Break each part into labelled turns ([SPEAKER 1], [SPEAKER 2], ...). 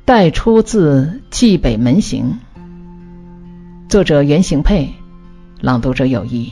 [SPEAKER 1] 代出自《蓟北门行》，作者袁行佩，朗读者有意。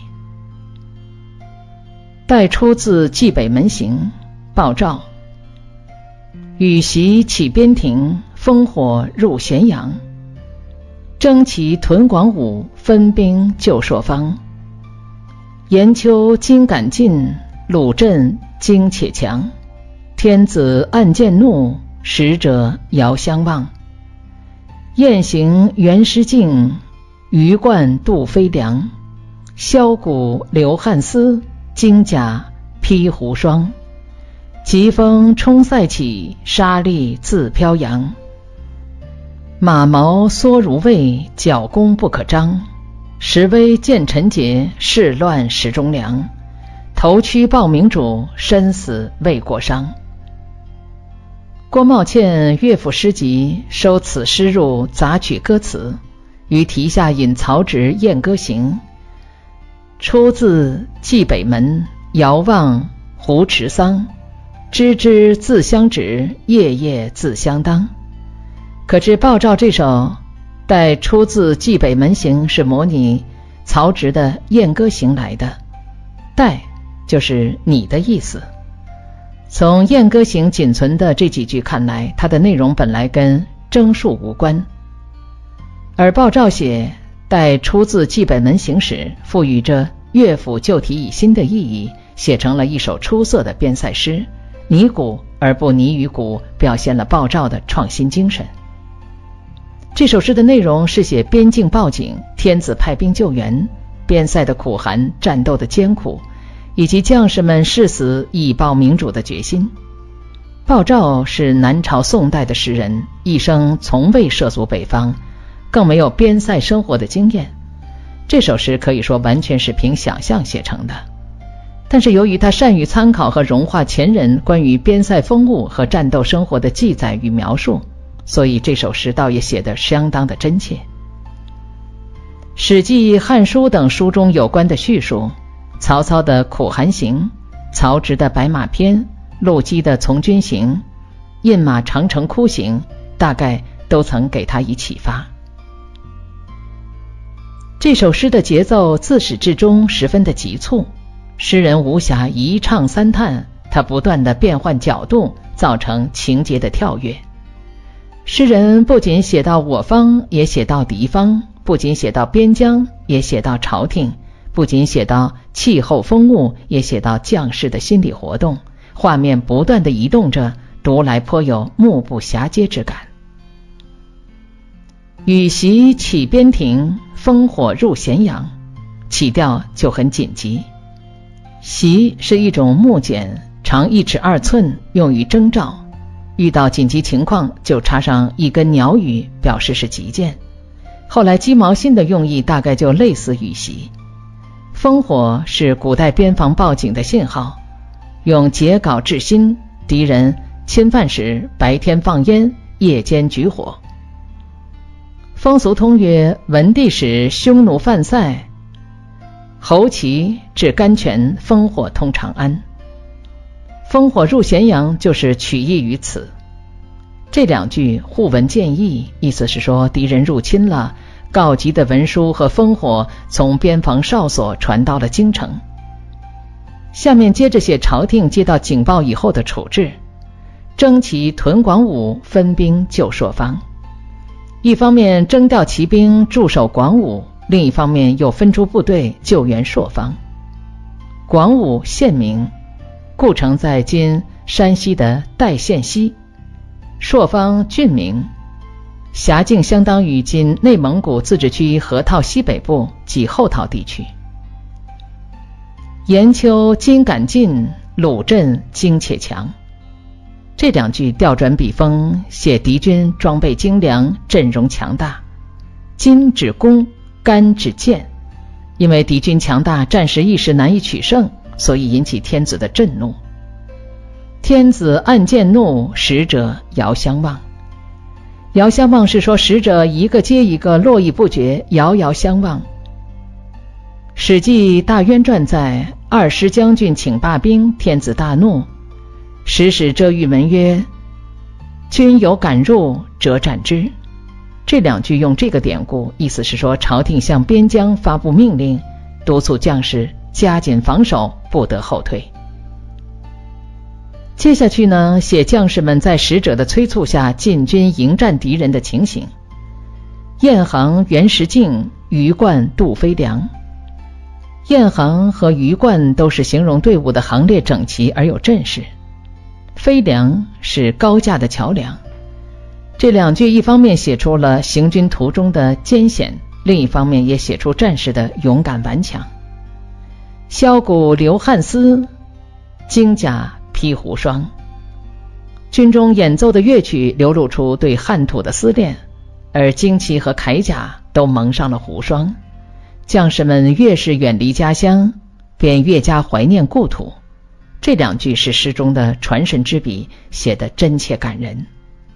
[SPEAKER 1] 代出自《蓟北门行》，鲍照。羽檄起边庭，烽火入咸阳。征齐屯广武，分兵救朔方。延秋今敢进，鲁镇今且强。天子暗见怒，使者遥相望。雁行原失径，鱼贯渡飞梁。箫鼓流汉丝，金甲披胡霜。疾风冲塞起，沙砾自飘扬。马毛缩如卫，角弓不可张。时危见臣节，事乱时忠良。头躯报明主，身死为国殇。郭茂倩乐府诗集收此诗入杂曲歌词，于题下引曹植《燕歌行》，出自蓟北门，遥望胡池桑。枝枝自相指，叶叶自相当。可知鲍照这首带出自《蓟北门行》是模拟曹植的《燕歌行》来的，带就是你的意思。从《燕歌行》仅存的这几句看来，它的内容本来跟征戍无关，而鲍照写带出自《蓟北门行》时，赋予着乐府旧题以新的意义，写成了一首出色的边塞诗，拟古而不拟于古，表现了鲍照的创新精神。这首诗的内容是写边境报警，天子派兵救援，边塞的苦寒，战斗的艰苦，以及将士们誓死以报明主的决心。鲍照是南朝宋代的诗人，一生从未涉足北方，更没有边塞生活的经验。这首诗可以说完全是凭想象写成的，但是由于他善于参考和融化前人关于边塞风物和战斗生活的记载与描述，所以这首诗倒也写得相当的真切。史记、汉书等书中有关的叙述，曹操的苦寒行，曹植的白马篇，陆机的从军行，饮马长城哭行，大概都曾给他以启发。这首诗的节奏自始至终十分的急促，诗人无暇一唱三叹，他不断的变换角度，造成情节的跳跃。诗人不仅写到我方，也写到敌方，不仅写到边疆，也写到朝廷，不仅写到气候风物，也写到将士的心理活动，画面不断地移动着，读来颇有目不暇接之感。羽檄起边庭，烽火入咸阳，起调就很紧急。檄是一种木简，长1尺2寸，用于征召，遇到紧急情况就插上一根鸟羽，表示是急件。后来鸡毛信的用意大概就类似羽檄。烽火是古代边防报警的信号，用秸秆制新，敌人侵犯时白天放烟，夜间举火。风俗通曰：文帝时匈奴犯塞，侯齐至甘泉，烽火通长安。烽火入咸阳就是取意于此。这两句互文见义，意思是说敌人入侵了，告急的文书和烽火从边防哨所传到了京城。下面接着写朝廷接到警报以后的处置，征齐屯广武，分兵救朔方。一方面征调骑兵驻守广武，另一方面又分出部队救援朔方。广武县名，故城在今山西的代县西。朔方郡名，辖境相当于今内蒙古自治区河套西北部及后套地区。延秋今敢进，鲁镇今且强。这两句调转笔锋，写敌军装备精良，阵容强大。今指攻，甘指剑，因为敌军强大，战时一时难以取胜，所以引起天子的震怒。天子暗见怒，使者遥相望。遥相望是说使者一个接一个络绎不绝，遥遥相望。史记大渊传在二师将军请罢兵，天子大怒，使使遮御门曰： 君有敢入，则斩之。这两句用这个典故，意思是说朝廷向边疆发布命令，督促将士加紧防守，不得后退。接下去呢，写将士们在使者的催促下进军迎战敌人的情形。雁行、袁石敬、鱼贯、杜飞良。雁行和鱼贯都是形容队伍的行列整齐而有阵势，飞良是高架的桥梁。这两句一方面写出了行军途中的艰险，另一方面也写出战士的勇敢顽强。箫鼓流汗丝，金甲披胡霜。军中演奏的乐曲流露出对汉土的思念，而旌旗和铠甲都蒙上了胡霜。将士们越是远离家乡，便越加怀念故土。这两句是诗中的传神之笔，写得真切感人。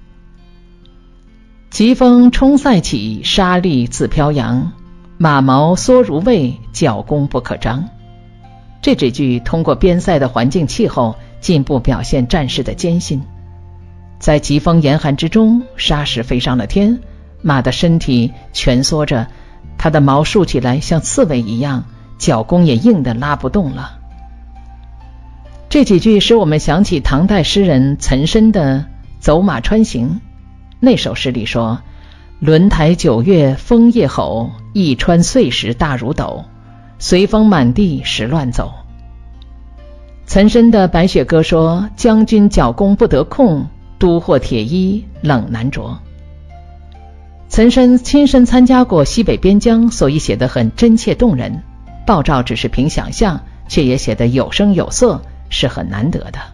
[SPEAKER 1] 疾风冲塞起，沙砾自飘扬，马毛缩如卫，角弓不可张。这几句通过边塞的环境气候，进一步表现战士的艰辛。在疾风严寒之中，沙石飞上了天，马的身体蜷缩着，它的毛竖起来像刺猬一样，角弓也硬得拉不动了。这几句使我们想起唐代诗人岑参的《走马川行》。那首诗里说：轮台九月风夜吼，一川碎石大如斗，随风满地石乱走。岑参的《白雪歌》说：将军角弓不得控，都获铁衣冷难着。岑参亲身参加过西北边疆，所以写得很真切动人。鲍照只是凭想象，却也写得有声有色，是很难得的。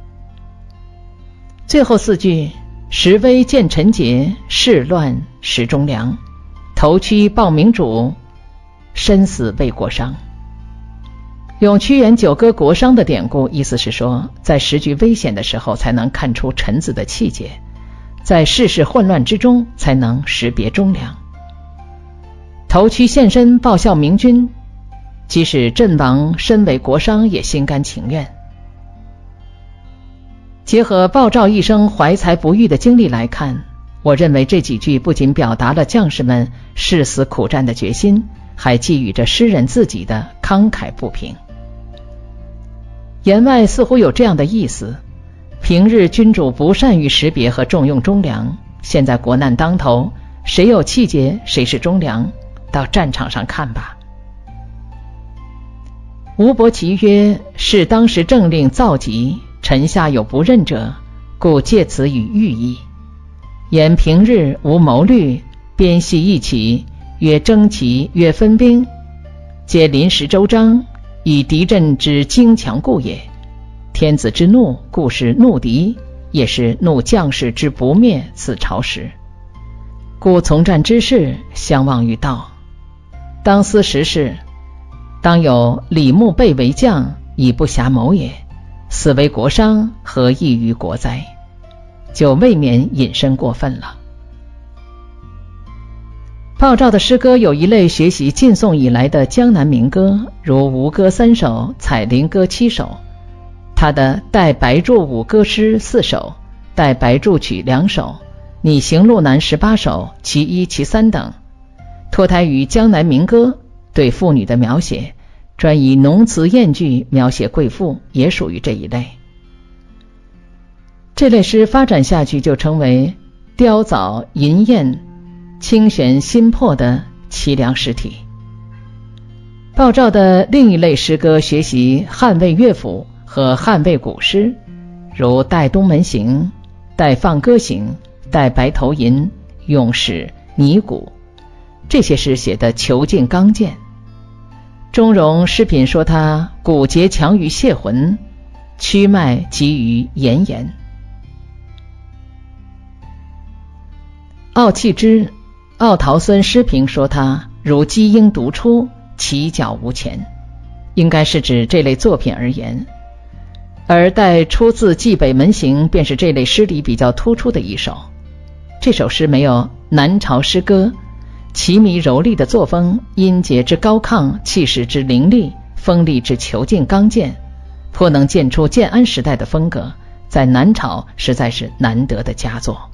[SPEAKER 1] 最后四句：时危见陈节，事乱时忠良，头躯报明主，身死为国殇。用屈原九歌国殇的典故，意思是说，在时局危险的时候才能看出臣子的气节，在世事混乱之中才能识别忠良。头躯献身报效明君，即使阵亡身为国殇也心甘情愿。结合鲍照一生怀才不遇的经历来看，我认为这几句不仅表达了将士们誓死苦战的决心，还寄予着诗人自己的慷慨不平。言外似乎有这样的意思：平日君主不善于识别和重用忠良，现在国难当头，谁有气节，谁是忠良，到战场上看吧。吴伯奇曰：是当时政令造疾，臣下有不任者，故借此与寓意。言平日无谋虑，边隙一起，曰征齐，曰分兵，皆临时周章，以敌阵之精强故也。天子之怒，故是怒敌，也是怒将士之不灭，此朝时。故从战之事，相忘于道。当思时事，当有李牧备为将，以不暇谋也。死为国殇，何益于国哉？就未免引申过分了。鲍照的诗歌有一类学习晋宋以来的江南民歌，如吴歌3首，采林歌7首。他的带白柱舞歌诗4首，带白柱曲2首，拟行路难18首，其1其3等，脱胎于江南民歌，对妇女的描写专以浓词艳句描写贵妇，也属于这一类。这类诗发展下去就成为雕藻吟艳、清玄心魄的凄凉诗体。鲍照的另一类诗歌学习汉魏乐府和汉魏古诗，如《带东门行》、《带放歌行》、《带白头吟》、《咏史》、《拟鼓》，这些诗写得遒劲刚健。钟嵘诗品说他骨节强于泄魂，曲脉急于炎炎。奥契之、奥陶孙诗评说他如鸡鹰独出，其角无前，应该是指这类作品而言。而带出自《蓟北门行》便是这类诗里比较突出的一首。这首诗没有南朝诗歌奇靡柔丽的作风，音节之高亢，气势之凌厉，锋利之遒劲刚健，颇能见出建安时代的风格， 在南朝实在是难得的佳作。